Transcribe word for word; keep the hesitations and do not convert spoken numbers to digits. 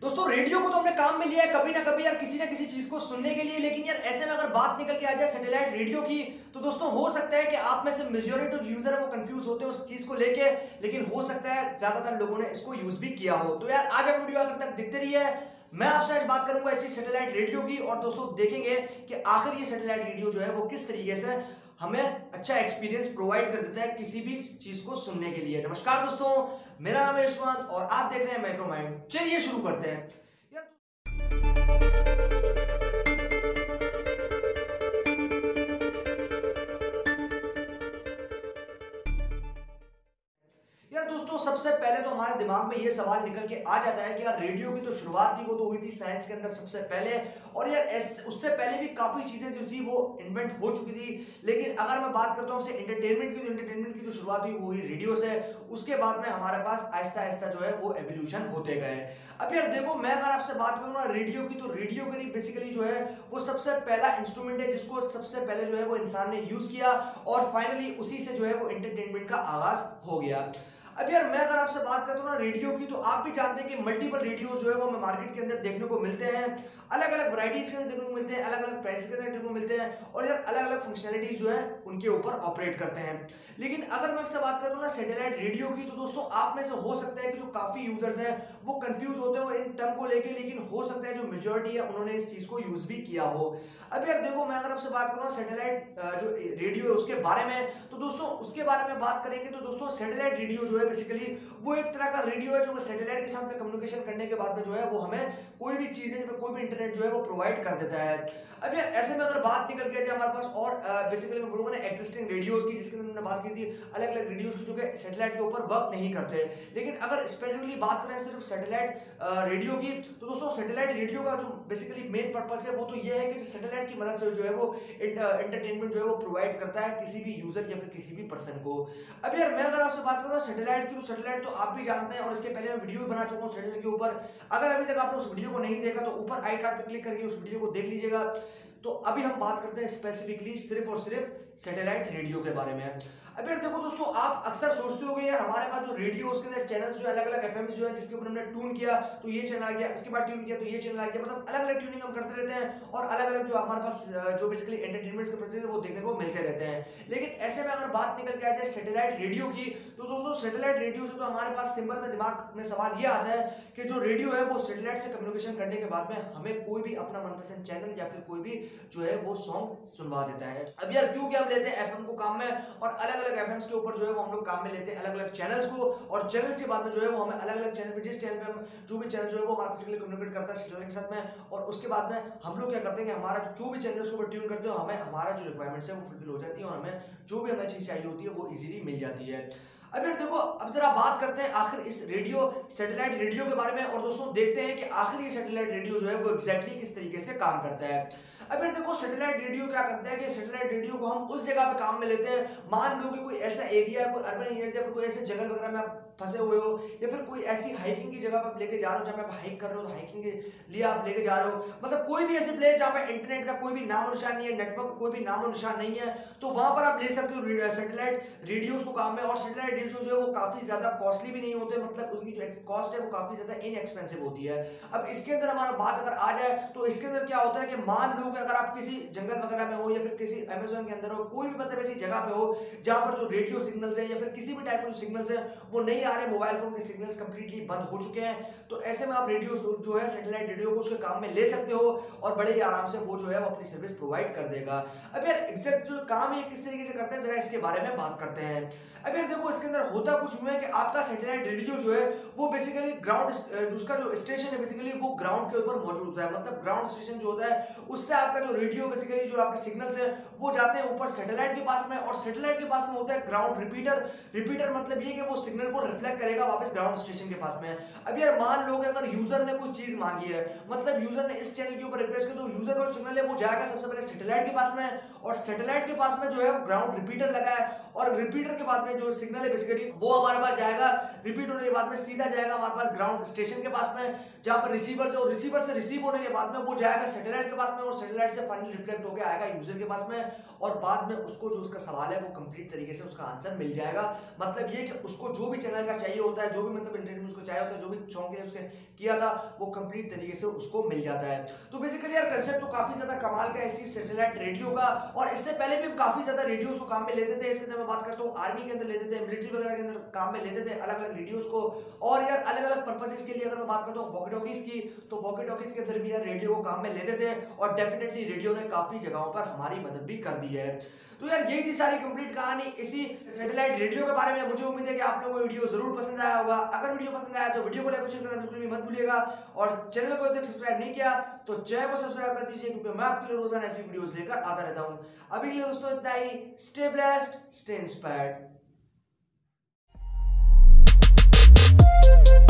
दोस्तों रेडियो को तो हमने काम में लिया है कभी ना कभी यार किसी ना किसी चीज को सुनने के लिए, लेकिन यार ऐसे में अगर बात निकल के आ जाए सैटेलाइट रेडियो की तो दोस्तों हो सकता है कि आप में से मेजॉरिटी जो यूजर है वो कंफ्यूज होते हैं उस चीज को लेके, लेकिन हो सकता है ज्यादातर लोगों ने इसको यूज भी किया हो। तो यार आज आप वीडियो आखिर तक देखते रहिए। मैं आपसे आज बात करूंगा ऐसी सैटेलाइट रेडियो की और दोस्तों देखेंगे कि आखिर ये सैटेलाइट रेडियो जो है वो किस तरीके से हमें अच्छा एक्सपीरियंस प्रोवाइड कर देता है किसी भी चीज को सुनने के लिए। नमस्कार दोस्तों, मेरा नाम है यशवंत और आप देख रहे हैं माइक्रो माइंड। चलिए शुरू करते हैं। यार दोस्तों सबसे पहले तो हमारे दिमाग में ये सवाल निकल के आ जाता है कि यार रेडियो की तो शुरुआत थी वो तो हुई थी साइंस के अंदर सबसे पहले, और यार उससे पहले भी काफी चीजें जो थी वो इन्वेंट हो चुकी थी। लेकिन अगर मैं बात करता हूँ एंटरटेनमेंट की, तो एंटरटेनमेंट की जो शुरुआत हुई वो हुई रेडियो से। उसके बाद में हमारे पास आहिस्ता आहिस्ता जो है वो एवोल्यूशन होते गए। अब यार देखो, मैं अगर आपसे बात करूँ ना रेडियो की, तो रेडियो के लिए बेसिकली जो है वो सबसे पहला इंस्ट्रूमेंट है जिसको सबसे पहले जो है वो इंसान ने यूज किया और फाइनली उसी से जो है वो एंटरटेनमेंट का आगाज हो गया। अब यार मैं अगर आपसे बात करता हूँ ना रेडियो की, तो आप भी जानते हैं कि मल्टीपल रेडियोस जो है वो हमें मार्केट के अंदर देखने को मिलते हैं, अलग अलग वैरायटीज के अंदर देखने को मिलते हैं, अलग अलग प्राइस के अंदर देखने को मिलते हैं और यार अलग अलग फंक्शनलिटीज जो है उनके ऊपर ऑपरेट करते हैं। लेकिन अगर मैं आपसे बात करूँ ना सैटेलाइट रेडियो की, तो दोस्तों आप में से हो सकता है कि जो काफी यूजर्स हैं वो कंफ्यूज होते हो इन टर्म को लेके, लेकिन हो सकता है जो मेजोरिटी है उन्होंने इस चीज को यूज भी किया हो। अब यार देखो, मैं अगर आपसे बात करूँ सैटेलाइट जो रेडियो है उसके बारे में, तो दोस्तों उसके बारे में बात करेंगे तो दोस्तों सैटेलाइट रेडियो जो है बेसिकली वो एक तरह का रेडियो है जो सैटेलाइट के साथ में कम्युनिकेशन करने के बाद में जो है वो हमें कोई भी चीजें, कोई भी इंटरनेट जो है वो प्रोवाइड कर देता है। अब यार ऐसे में अगर बात निकल के जाए हमारे पास और बेसिकली मैं बोलूंगा ना एक्जिस्टिंग रेडियोस की, जिसके अंदर हमने बात की थी अलग अलग रेडियोस की जो कि सैटेलाइट के ऊपर वर्क नहीं करते। लेकिन अगर स्पेसिफिकली बात करें सिर्फ सैटेलाइट रेडियो की, तो दोस्तों सैटेलाइट रेडियो का जो बेसिकली मेन पर्पस है वो तो ये है कि सैटेलाइट की मदद से जो है वो एंटरटेनमेंट जो है वो प्रोवाइड करता है किसी भी यूजर या फिर किसी भी पर्सन को। अब यार मैं अगर आपसे बात करूँ सैटेलाइट की, तो सैटेलाइट तो आप भी जानते हैं और इसके पहले मैं वीडियो भी बना चुका हूँ सैटेलाइट के ऊपर। अगर अभी तक आपने उस वीडियो को नहीं देखा तो ऊपर आई कार्ड पर क्लिक करके उस वीडियो को देख लीजिएगा। तो अभी हम बात करते हैं स्पेसिफिकली सिर्फ और सिर्फ सैटेलाइट रेडियो के बारे में। अब यार देखो दोस्तों, आप अक्सर सोचते होंगे यार हमारे पास जो रेडियो उसके अंदर चैनल्स जो अलग अलग एफएम जो है जिसके ऊपर हमने ट्यून किया तो ये चैनल आ गया, इसके बाद ट्यून किया तो ये चैनल आ गया, मतलब अलग अलग ट्यूनिंग हम करते रहते हैं और अलग अलग जो हमारे पास जो बेसिकली एंटरटेनमेंट के प्रोसेस है वो देखने को मिलते रहते हैं। लेकिन ऐसे में अगर बात निकल के आ जाए सैटेलाइट रेडियो की, तो दोस्तों सैटेलाइट रेडियो से तो हमारे पास सिंपल में दिमाग में सवाल ये आता है कि जो रेडियो है वो सैटेलाइट से कम्युनिकेशन करने के बाद में हमें कोई भी अपना मनपसंद चैनल या फिर कोई भी जो है वो सॉन्ग सुनवा देता है। अब यार क्योंकि हम लेते हैं एफएम को काम में और अलग अलग एफएम्स के ऊपर जो है वो हम लोग काम में लेते हैं अलग अलग चैनल्स को, और चैनल्स के बाद में जो है वो हमें अलग अलग चैनल पे जिस चैनल पे हम जो भी चैनल जो है वो हमारे बेसिकली कम्युनिकेट करता है सैटेलाइट के साथ में, और उसके बाद में हम लोग क्या करते हैं कि हमारा जो भी चैनल उसको ट्यून करते हो हमें हमारा जो रिक्वायरमेंट्स है वो फुलफिल हो जाती है और हमें जो भी हमें चीज चाहिए होती है वो इजीली मिल जाती है। अब यार देखो, अब जरा बात करते हैं आखिर इस रेडियो सैटेलाइट रेडियो के बारे में और दोस्तों देखते हैं कि आखिर ये सैटेलाइट रेडियो जो है वो एग्जैक्टली किस तरीके से काम करता है। अब यार देखो, सैटेलाइट रेडियो क्या करता है कि सैटेलाइट रेडियो को हम उस जगह पे काम में लेते हैं, मान लो कि कोई ऐसा एरिया है, कोई अर्बन एरिया या फिर कोई ऐसे जंगल वगैरह में आप फंसे हुए हो या फिर कोई ऐसी हाइकिंग की जगह पर आप लेके जा रहे हो जहाँ पे आप हाइक कर रहे हो, तो हाइकिंग के लिए आप लेके जा रहे हो, मतलब कोई भी ऐसी प्लेस जहाँ पे इंटरनेट का कोई भी नामो निशान नहीं है, नेटवर्क कोई भी नामो निशान नहीं है, तो वहां पर आप ले सकते हो सैटेलाइट रेडियोस को काम में। और सैटेलाइट रेडियो जो है वो काफी ज्यादा कॉस्टली भी नहीं होते, मतलब उनकी जो कॉस्ट है वो काफी ज्यादा इनएक्सपेंसिव होती है। अब इसके अंदर हमारा बात अगर आ जाए तो इसके अंदर क्या होता है कि मान लो कि अगर आप किसी जंगल वगैरह में हो या फिर किसी अमेज़न के अंदर हो, कोई भी मतलब ऐसी जगह पे हो जहां पर जो रेडियो सिग्नल्स हैं या फिर किसी भी टाइप के सिग्नल्स हैं वो नहीं आ रहे, मोबाइल फोन के सिग्नल्स कंप्लीटली बंद हो चुके हैं, तो ऐसे में आप रेडियो जो है सैटेलाइट रेडियो को उसके काम में ले सकते हो और बड़े ही आराम से वो जो है वो अपनी सर्विस प्रोवाइड कर देगा। अब यार एग्जैक्ट जो काम है किस तरीके से करते हैं जरा इसके बारे में बात करते हैं। अब यार देखो, इसके अंदर होता कुछ हुआ है कि आपका सैटेलाइट रेडियो जो है वो बेसिकली ग्राउंड उसका जो स्टेशन है बेसिकली वो ग्राउंड के ऊपर मौजूद होता है, मतलब ग्राउंड स्टेशन जो होता है उससे आपका जो रेडियो बेसिकली जो आपके सिग्नल्स है वो जाते हैं ऊपर सैटेलाइट के पास में, और सैटेलाइट के पास में होता है ग्राउंड रिपीटर। रिपीटर मतलब ये कि वो सिग्नल को रिफ्लेक्ट करेगा वापस ग्राउंड स्टेशन के पास में। अब यार मान लो कि अगर यूजर ने कोई चीज मांगी है, मतलब यूजर ने इस चैनल के ऊपर रिक्वेस्ट की, तो यूजर का सिग्नल है वो जाएगा सबसे पहले सैटेलाइट के पास में, और सैटेलाइट के पास में जो है ग्राउंड रिपीटर लगा है, और रिपीटर के बाद में जो सिग्नल है बेसिकली वो हमारे पास जाएगा, रिपीट होने के बाद में सीधा जाएगा हमारे पास ग्राउंड स्टेशन के पास में, जहां पर रिसीवर जो रिसीवर से रिसीव होने के बाद में वो जाएगा सैटेलाइट के पास में, और सैटेलाइट से फाइनली रिफ्लेक्ट होकर आएगा यूजर के पास में, और बाद में उसको जो उसका सवाल है वो कंप्लीट तरीके से उसका आंसर मिल जाएगा। मतलब ये कि उसको जो भी चैनल का चाहिए होता है, जो भी मतलब इंटरनेट में उसको चाहिए होता है, जो भी सॉन्ग के लिए उसके किया था वो कंप्लीट तरीके से उसको मिल जाता है। तो बेसिकली यार कंसेप्ट तो काफी ज्यादा कमाल का है इसी सैटेलाइट रेडियो का, और इससे पहले भी हम काफी ज्यादा रेडियोस को काम में लेते थे। इसके अंदर मैं बात करता हूँ आर्मी के अंदर लेते थे, मिलिट्री वगैरह के अंदर काम में लेते थे अलग अलग रेडियोस को, और यार अलग अलग पर्पसेस के लिए अगर मैं बात करता हूँ वॉकी टॉकीज की, तो वॉकी टॉकीज के अंदर भी यार रेडियो को काम में लेते थे, और डेफिनेटली रेडियो ने काफी जगहों पर हमारी मदद भी कर दी है। तो यार यही थी सारी कंप्लीट कहानी इसी सैटेलाइट रेडियो के बारे में। मुझे उम्मीद है कि आप लोगों को वीडियो जरूर पसंद आया होगा। अगर वीडियो पसंद आया तो वीडियो को लाइक और शेयर करना बिल्कुल भी मत भूलिएगा, और चैनल को अभी तक सब्सक्राइब नहीं किया तो चैनल को सब्सक्राइब कर दीजिए, क्योंकि मैं आपके लिए रोजाना ऐसी वीडियोस लेकर आता रहता हूं। अभी के लिए दोस्तों इतना ही। Stay blessed, stay inspired.